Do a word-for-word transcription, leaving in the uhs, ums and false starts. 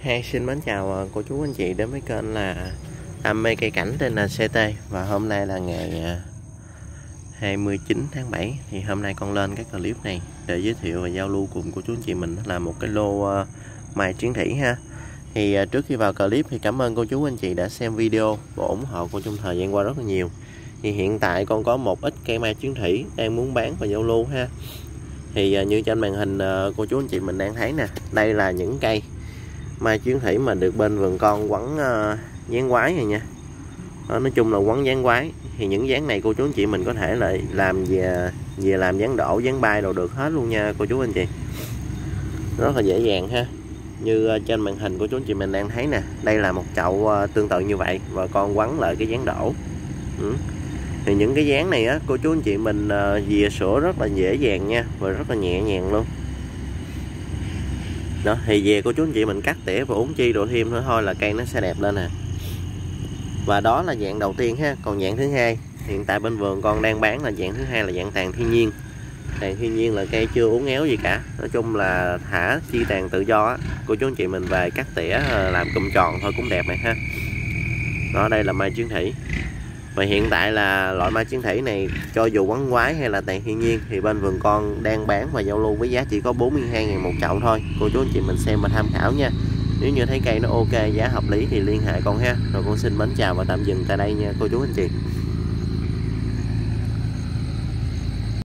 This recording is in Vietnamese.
Hey, xin mến chào cô chú anh chị đến với kênh là Đam mê cây cảnh trên là xê tê. Và hôm nay là ngày hai mươi chín tháng bảy. Thì hôm nay con lên cái clip này để giới thiệu và giao lưu cùng cô chú anh chị mình là một cái lô uh, mai chiến thủy ha. Thì uh, trước khi vào clip thì cảm ơn cô chú anh chị đã xem video và ủng hộ cô trong thời gian qua rất là nhiều. Thì hiện tại con có một ít cây mai chiến thủy đang muốn bán và giao lưu ha. Thì uh, như trên màn hình uh, cô chú anh chị mình đang thấy nè, đây là những cây mai chiến thủy mà được bên vườn con quấn uh, dáng quái này nha. Đó, nói chung là quấn dáng quái. Thì những dáng này cô chú anh chị mình có thể là làm về về làm dáng đổ, dáng bay đồ được hết luôn nha cô chú anh chị. Rất là dễ dàng ha. Như uh, trên màn hình cô chú anh chị mình đang thấy nè, đây là một chậu uh, tương tự như vậy và con quấn lại cái dáng đổ. Ừ. Thì những cái dáng này á cô chú anh chị mình uh, dìa sữa rất là dễ dàng nha và rất là nhẹ nhàng luôn. Đó, thì về cô chú anh chị mình cắt tỉa và uống chi đồ thêm nữa thôi là cây nó sẽ đẹp lên nè. Và đó là dạng đầu tiên ha. Còn dạng thứ hai, hiện tại bên vườn con đang bán là dạng thứ hai là dạng tàn thiên nhiên. Tàn thiên nhiên là cây chưa uốn éo gì cả, nói chung là thả chi tàn tự do á. Cô chú anh chị mình về cắt tỉa làm cụm tròn thôi cũng đẹp này ha. Đó, đây là mai chiến thủy. Và hiện tại là loại mai chiến thủy này cho dù quấn quái hay là tàn thiên nhiên thì bên vườn con đang bán và giao lưu với giá chỉ có bốn mươi hai ngàn một chậu thôi. Cô chú anh chị mình xem và tham khảo nha. Nếu như thấy cây nó ok, giá hợp lý thì liên hệ con ha. Rồi con xin mến chào và tạm dừng tại đây nha cô chú anh chị.